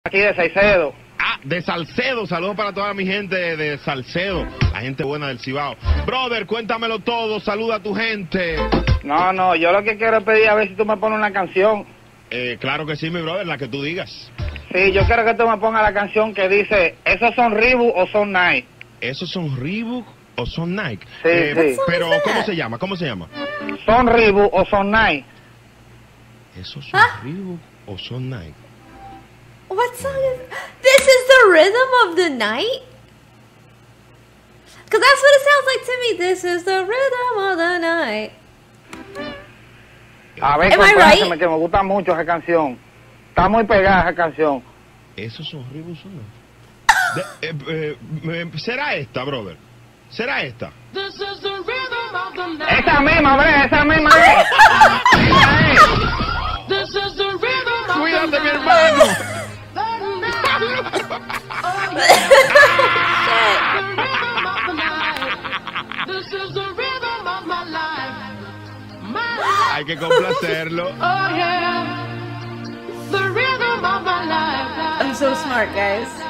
aquí de Salcedo. Ah, de Salcedo. Saludos para toda mi gente de Salcedo, la gente buena del Cibao. Brother, cuéntamelo todo, saluda a tu gente. No, yo lo que quiero pedir a ver si tú me pones una canción. Claro que sí, mi brother, la que tú digas. Sí, yo quiero que tú me pongas la canción que dice, ¿esos son Reebok o son Nike? ¿Esos son Reebok o son Nike? Sí, sí. Pero, ¿cómo se llama? ¿Cómo se llama? ¿Son Reebok o son Nike? ¿Esos son Reebok o son Nike? What song is this? Is the rhythm of the night? Because that's what it sounds like to me. This is the rhythm of the night. A ver, Am I complázeme, right? que me gusta mucho esa canción. Está muy pegada esa canción. ¿Esos son Reebok o son Nike? ¿Será esta, brother? ¿Será esta? Esa misma, bre, esa misma es. ¡Cuídate, mi hermano! Hay que complacerlo. I'm so smart, guys.